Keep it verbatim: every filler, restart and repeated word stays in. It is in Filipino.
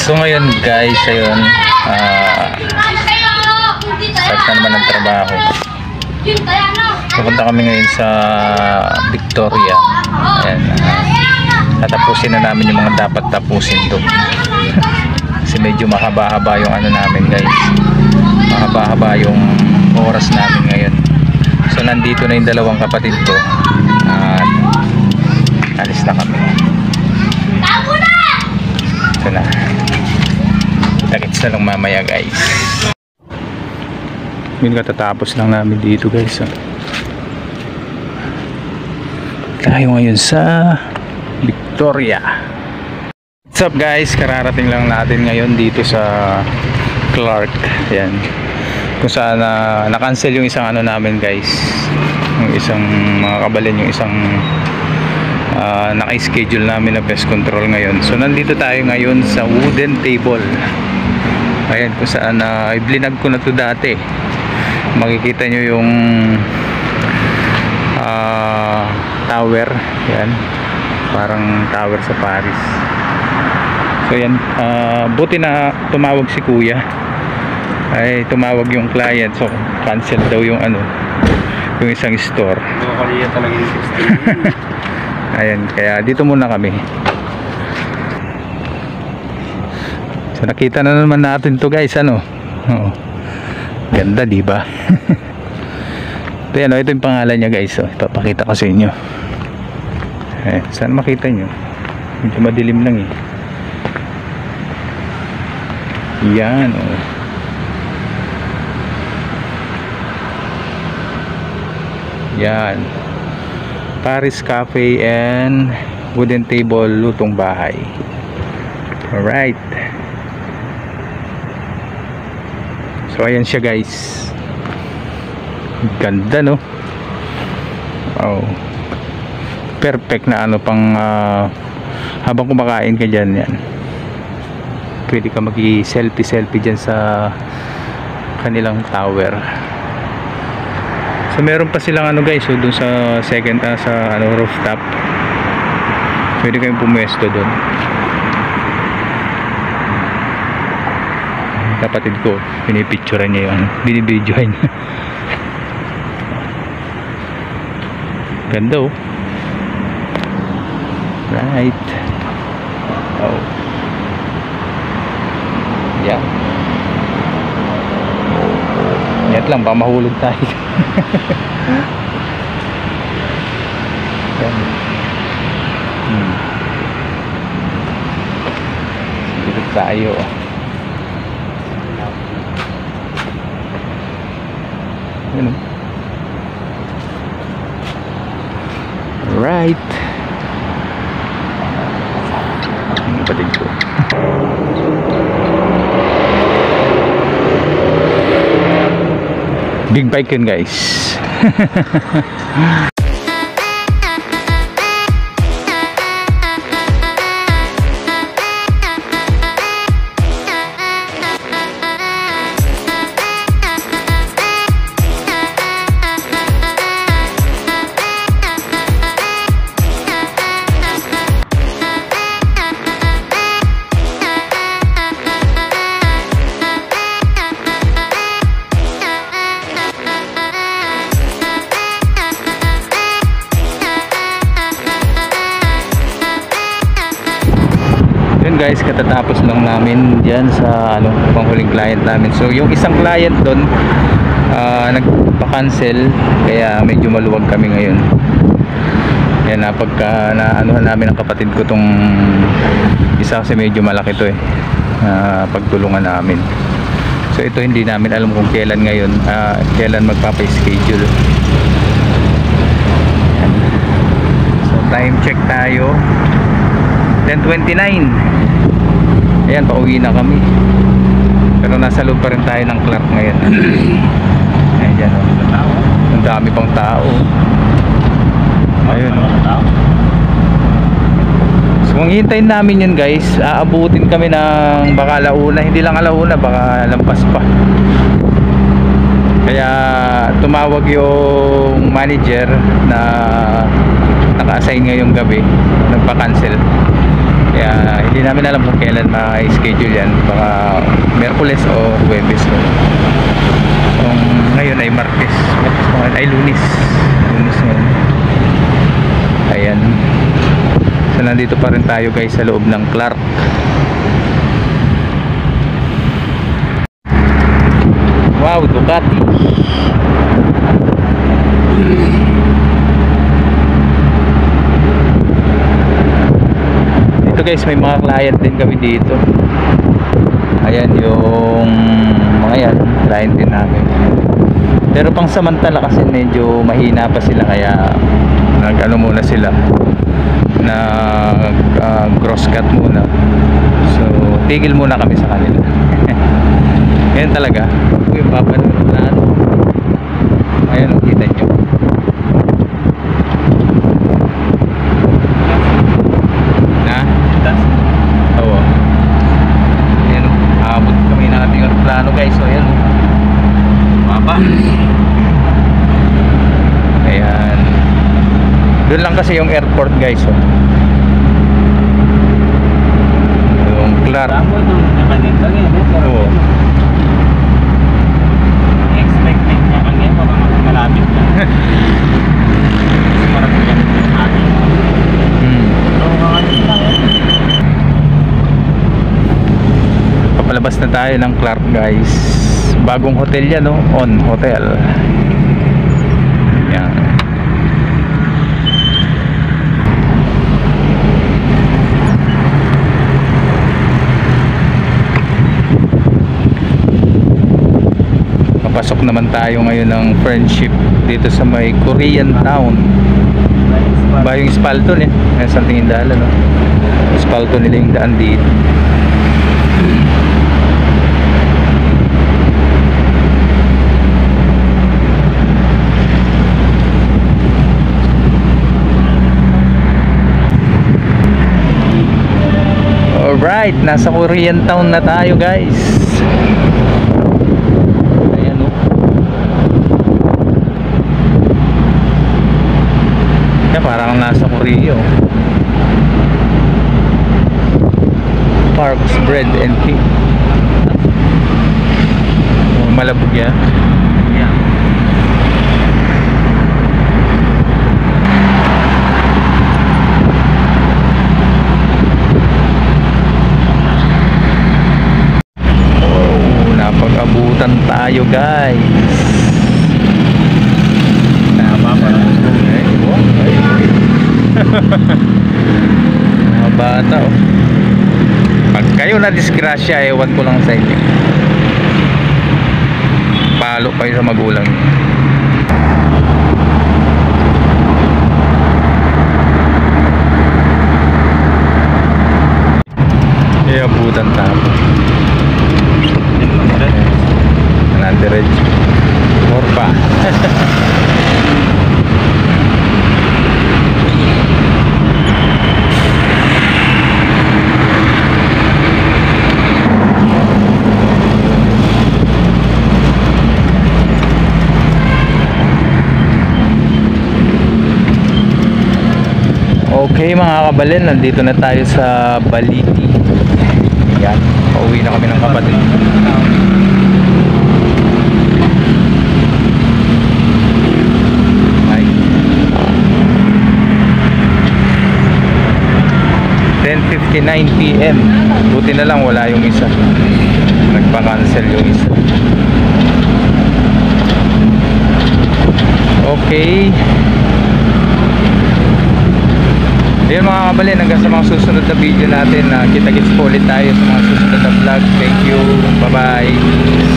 So ngayon guys, ayun, uh, start na naman ng trabaho. Pupunta kami ngayon sa Victoria. Ayan, uh, tatapusin na namin yung mga dapat tapusin doon. Kasi medyo mahaba-haba yung ano namin guys, mahaba-haba yung oras namin ngayon. So nandito na yung dalawang kapatid ko at uh, alis na kami. Ito na, kita-kits na lang mamaya guys. Yun, katatapos lang namin dito guys. Tayo ngayon sa Victoria. What's up guys, kararating lang natin ngayon dito sa Clark. Yan, kung saan uh, na-cancel yung isang ano namin guys, yung isang mga kabalin, yung isang uh, naka-schedule namin na pest control ngayon. So nandito tayo ngayon sa wooden table. Ayan, kung saan uh, i-blinag ko na to dati. Makikita nyo yung uh, tower. Yan, parang tower sa Paris. So yan, uh, buti na tumawag si kuya, ay tumawag yung client, so cancel daw yung ano, yung isang store. Talaga yung system. Ayan, kaya dito muna kami. So nakita na naman natin to guys, ano. Oo. Ganda, di ba? Ito, ano, ito yung pangalan niya guys. So, ipapakita ko sa inyo. Eh, saan makita nyo? Medyo madilim lang eh. Yan, oh. Yan, Paris Cafe and wooden table, lutong bahay. Alright. So ayan siya guys. Ganda, no? Wow, perfect na ano pang uh, habang kumakain ka dyan. Yan, pwede ka mag-selfie selfie dyan sa kanilang tower. So meron pa silang ano guys, so dun sa second uh, sa ano rooftop, pwede kayong pumwesto dun. Kapatid ko, pinipicturean niya yung binibidyohan niya. Ganda, oh. Right. Oh. Yan. Yan lang, baka mahulog tayo. Yan. Hmm. Dito tayo. Yan. Right. Ang kapatid ko. Big bike yun guys. Guys, katatapos lang namin dyan sa ano, panghuling client namin. So yung isang client doon uh, nagpa-cancel, kaya medyo maluwag kami ngayon. Yan, na pagka na anuhan namin ang kapatid ko tong isa, kasi medyo malaki to eh, uh, pagtulungan namin. So ito, hindi namin alam kung kailan ngayon, uh, kailan magpapa-schedule. Yan. So time check tayo, ten twenty-nine. Ayan, pauwi na kami. Pero nasa loob pa rin tayo ng Clark ngayon. Ayan dyan, oh. Ang dami pang tao. Ayun, oh. So kung hintayin namin yun guys, aabutin kami ng baka alauna. Hindi lang alauna, baka lampas pa. Kaya tumawag yung manager na naka-assign ngayong gabi, nagpa-cancel. Kaya hindi namin alam kung kailan ma-schedule yan. Baka Merkules o Huwebes. So, kung ngayon ay Martes, Martes pa ngayon, ay Lunes. Lunes ngayon. Ayan. So nandito pa rin tayo guys sa loob ng Clark. Wow, Ducati. Dito guys, may mga client din kami dito. Ayan yung mga yan, client din namin. Pero pang samantala kasi medyo mahina pa sila, kaya nag ano muna sila, nag uh, cross cut muna. So tigil muna kami sa kanila. Ganyan talaga. Yung papanood na ano. Ayan, kita nyo. Na? Oo. Ayan, abot kami ng ating plano guys. So ayan, mapa. Ayan. Doon lang kasi yung airport guys. Oh. Yung Clark. Oo. Expected niya kang yan, baka malapit na. Marami yan yung ating. Hmm. So, mga lang. Papalabas na tayo ng Clark guys. Bagong hotel yan, no? On Hotel. Yan. Papasok naman tayo ngayon ng Friendship dito sa may Korean Town. Ba yung Spalton eh. Ayan sa tingin dala, no? Spalton nila yung daan dito. Alright, nasa Korean Town na tayo guys. Ayan o. Kaya parang nasa Korea o. Parks Bread and Cake. Oh, malabog yan. Yeah. Napag-abutan tayo guys. Tama pa lang. Mga bata oh. Pag kayo na disgrasya, ewan ko lang sa inyo. Palo kayo sa magulang. Iabutan tayo. Nandiretso more pa. Okay mga kabalin, nandito na tayo sa Baliti. Yan, pauwi na kami ng kapatid. ten fifty-nine p m Buti na lang wala yung isa. Nagpa-cancel yung isa. Okay. Ayun mga kabalin, hanggang sa mga susunod na video natin. uh, Kita-kits po ulit tayo sa mga susunod na vlog. Thank you. Bye bye.